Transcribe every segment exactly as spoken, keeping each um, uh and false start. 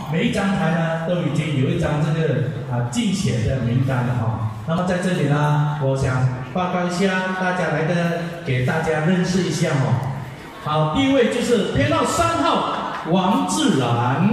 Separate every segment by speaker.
Speaker 1: 每一张牌呢都已经有一张这个啊竞选的名单了哈。那么在这里呢，我想报告一下，大家来的给大家认识一下哦。好，第一位就是编号三号王志然，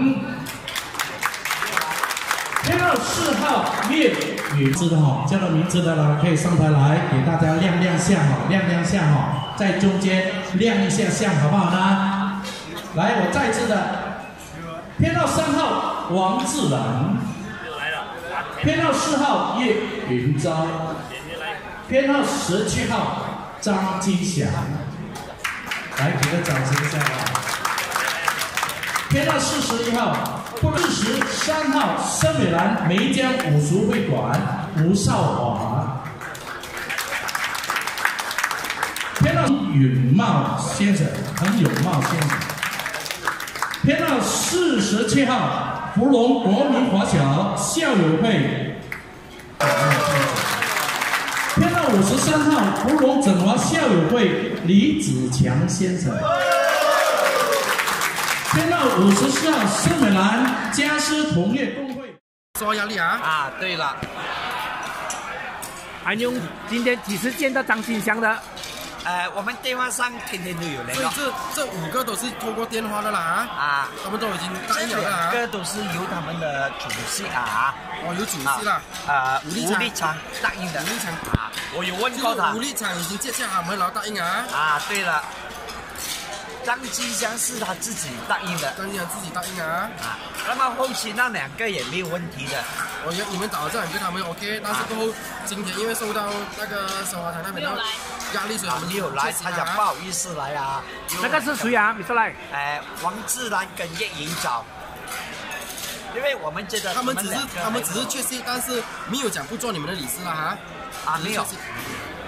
Speaker 1: 编号四号叶宇知道哈，叫了名字的呢可以上台来给大家亮亮相哈，亮亮相哈，在中间亮一下相好不好呢？来，我再次的，编号三号王志然，编号四号叶云昭，编号十七号张金祥，来给个掌声一下啊！编号四十一号。四十三号森美兰梅江武术会馆吴少华，编号允茂先生，彭永茂先生，编号四十七号福隆国民华侨校友会，编号五十三号福隆整华校友会李子强先生。编号五十四号森美兰家私同业工会，
Speaker 2: 说压力啊！
Speaker 3: 啊，对了，
Speaker 4: 安勇今天几时见到张金祥的？
Speaker 3: 呃，我们电话上天天都有联络。
Speaker 2: 所以这这五个都是通过电话的啦啊！他们都已经答应了啦。
Speaker 3: 这两个都是由他们的主席啊，
Speaker 2: 哦，有主席啦。
Speaker 3: 呃，
Speaker 2: 吴立昌
Speaker 3: 答应的。
Speaker 2: 吴立昌
Speaker 3: 啊，我有问过他。
Speaker 2: 吴立昌已经接下他们，然后答应啊。
Speaker 3: 啊，对了。张金祥是他自己答应的，
Speaker 2: 张金祥自己答应啊。
Speaker 3: 啊，那么后期那两个也没有问题的。
Speaker 2: 我觉得你们找这两个他们 OK， 但是过后今天因为受到那个生活台那边的压力，所以他们
Speaker 3: 没有来，他讲不好意思来啊。
Speaker 4: 那个是谁啊？你说来？
Speaker 3: 哎，王志然跟叶云昭。因为我们觉得
Speaker 2: 他们只是他们只是确信，但是没有讲不做你们的理事啦哈。
Speaker 3: 啊，没有。